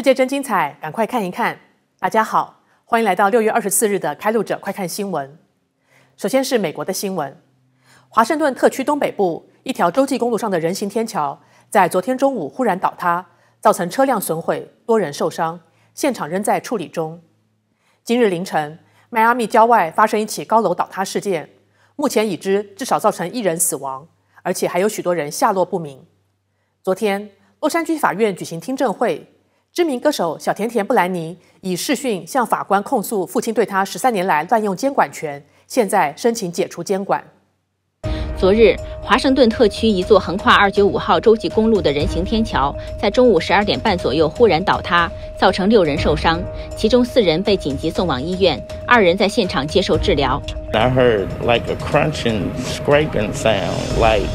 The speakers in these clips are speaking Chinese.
界真精彩，赶快看一看！大家好，欢迎来到6月24日的开路者快看新闻。首先是美国的新闻，华盛顿特区东北部一条洲际公路上的人行天桥，在昨天中午忽然倒塌，造成车辆损毁，多人受伤，现场仍在处理中。今日凌晨，迈阿密郊外发生一起高楼倒塌事件，目前已知至少造成1人死亡，而且还有许多人下落不明。昨天，洛杉矶法院举行听证会，知名歌手小甜甜布兰妮以视讯向法官控诉父亲对他13年来滥用监管权，现在申请解除监管。 昨日，华盛顿特区一座横跨295号洲际公路的人行天桥，在中午12点半左右忽然倒塌，造成6人受伤，其中4人被紧急送往医院，2人在现场接受治疗。 I heard like a crunching, scraping sound, like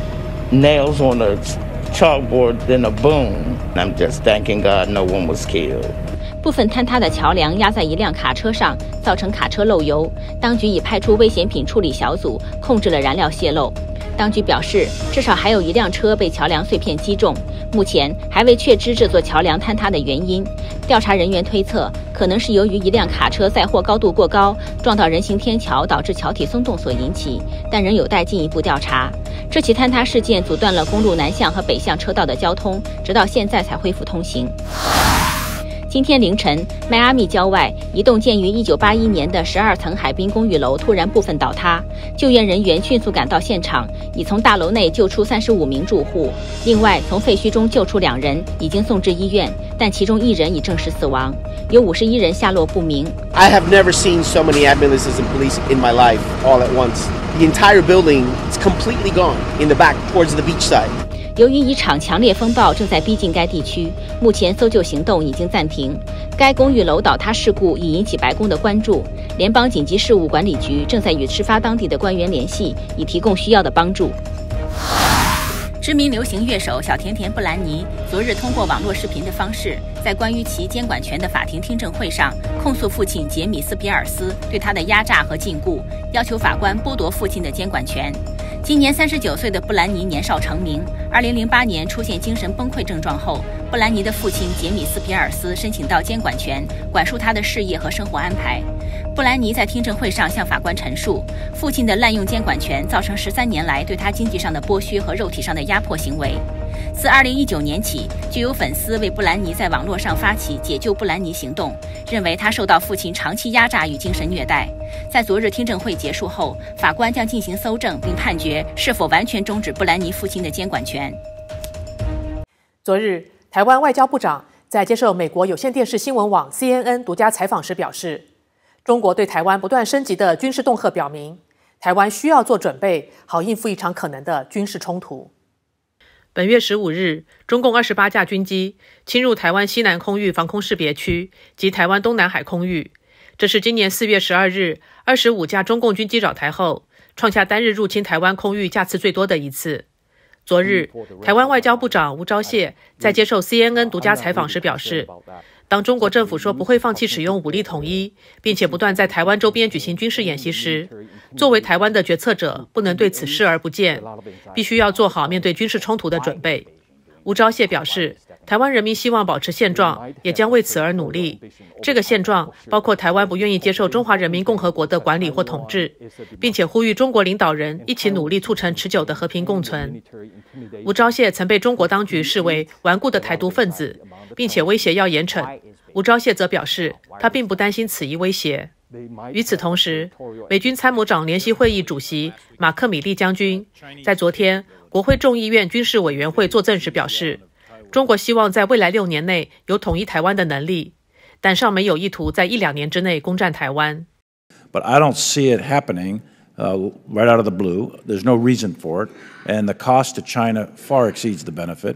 nails on a chalkboard, then a boom. I'm just thanking God no one was killed. 部分坍塌的桥梁压在一辆卡车上，造成卡车漏油。当局已派出危险品处理小组，控制了燃料泄漏。当局表示，至少还有1辆车被桥梁碎片击中。目前还未确知这座桥梁坍塌的原因。调查人员推测，可能是由于一辆卡车载货高度过高，撞到人行天桥，导致桥体松动所引起，但仍有待进一步调查。这起坍塌事件阻断了公路南向和北向车道的交通，直到现在才恢复通行。今天凌晨，迈阿密郊外一栋建于1981年的12层海滨公寓楼突然部分倒塌，救援人员迅速赶到现场，已从大楼内救出35名住户，另外从废墟中救出2人，已经送至医院，但其中1人已证实死亡，有51人下落不明。 I have never seen so many ambulances and police in my life all at once. The entire building is completely gone in the back towards the beach side. 由于一场强烈风暴正在逼近该地区，目前搜救行动已经暂停。该公寓楼倒塌事故已引起白宫的关注，联邦紧急事务管理局正在与事发当地的官员联系，以提供需要的帮助。知名流行乐手小甜甜布兰妮昨日通过网络视频的方式，在关于其监管权的法庭听证会上控诉父亲杰米斯·比尔斯对他的压榨和禁锢，要求法官剥夺父亲的监管权。今年39岁的布兰妮年少成名，2008年出现精神崩溃症状后，布兰妮的父亲杰米斯·比尔斯申请到监管权，管束他的事业和生活安排。布兰妮在听证会上向法官陈述，父亲的滥用监管权造成13年来对他经济上的剥削和肉体上的压迫行为。自2019年起，就有粉丝为布兰妮在网络上发起解救布兰妮行动，认为他受到父亲长期压榨与精神虐待。在昨日听证会结束后，法官将进行搜证，并判决是否完全终止布兰妮父亲的监管权。 昨日，台湾外交部长在接受美国有线电视新闻网 CNN 独家采访时表示，中国对台湾不断升级的军事恫吓表明，台湾需要做准备，好应付一场可能的军事冲突。本月15日，中共28架军机侵入台湾西南空域防空识别区及台湾东南海空域，这是今年4月12日25架中共军机扰台后，创下单日入侵台湾空域架次最多的一次。昨日，台湾外交部长吴钊燮在接受 CNN 独家采访时表示，当中国政府说不会放弃使用武力统一，并且不断在台湾周边举行军事演习时，作为台湾的决策者不能对此视而不见，必须要做好面对军事冲突的准备。吴钊燮表示，台湾人民希望保持现状，也将为此而努力。这个现状包括台湾不愿意接受中华人民共和国的管理或统治，并且呼吁中国领导人一起努力促成持久的和平共存。吴钊燮曾被中国当局视为顽固的台独分子，并且威胁要严惩。吴钊燮则表示，他并不担心此一威胁。与此同时，美军参谋长联席会议主席马克·米利将军在昨天国会众议院军事委员会作证时表示，中国希望在未来6年内有统一台湾的能力，但尚没有意图在1-2年之内攻占台湾。 But I don't see it happening right out of the blue. There's no reason for it, and the cost to China far exceeds the benefit.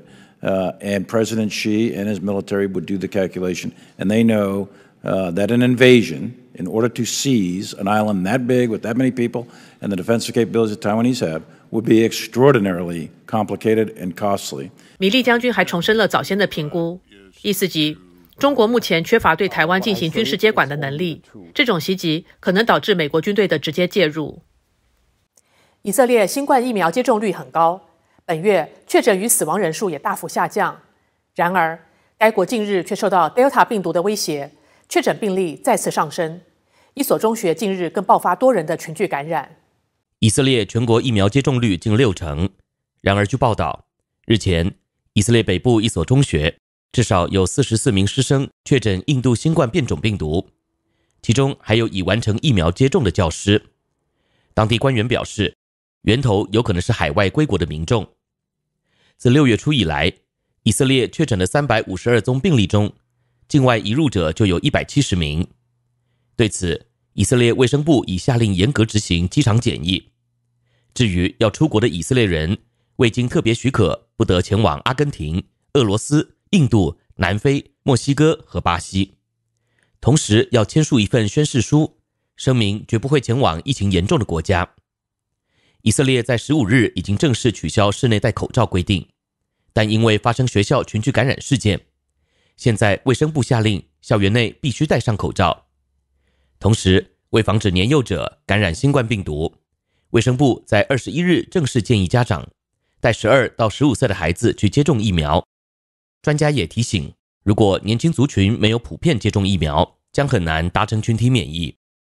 And President Xi and his military would do the calculation, and they know that an invasion, in order to seize an island that big with that many people and the defensive capabilities that Taiwanese have, would be extraordinarily complicated and costly. 米利将军还重申了早先的评估，意思即中国目前缺乏对台湾进行军事接管的能力，这种袭击可能导致美国军队的直接介入。以色列新冠疫苗接种率很高，本月确诊与死亡人数也大幅下降。然而， 该国近日却受到 Delta 病毒的威胁，确诊病例再次上升。一所中学近日更爆发多人的群聚感染。 以色列全国疫苗接种率近60%，然而据报道，日前以色列北部一所中学至少有44名师生确诊印度新冠变种病毒，其中还有已完成疫苗接种的教师。当地官员表示，源头有可能是海外归国的民众。自6月初以来，以色列确诊的352宗病例中，境外移入者就有170名。对此，以色列卫生部已下令严格执行机场检疫。至于要出国的以色列人，未经特别许可，不得前往阿根廷、俄罗斯、印度、南非、墨西哥和巴西。同时要签署一份宣誓书，声明绝不会前往疫情严重的国家。以色列在15日已经正式取消室内戴口罩规定，但因为发生学校群聚感染事件，现在卫生部下令校园内必须戴上口罩。同时，为防止年幼者感染新冠病毒，卫生部在21日正式建议家长带12到15岁的孩子去接种疫苗。专家也提醒，如果年轻族群没有普遍接种疫苗，将很难达成群体免疫。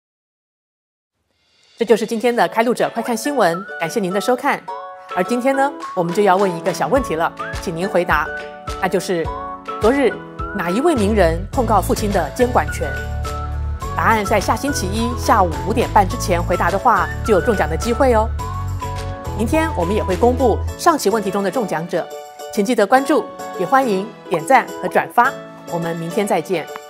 这就是今天的开路者快看新闻，感谢您的收看。而今天呢，我们就要问一个小问题了，请您回答，那就是昨日哪一位名人控告父亲的监管权？答案在下星期一下午5点半之前回答的话，就有中奖的机会哦。明天我们也会公布上期问题中的中奖者，请记得关注，也欢迎点赞和转发。我们明天再见。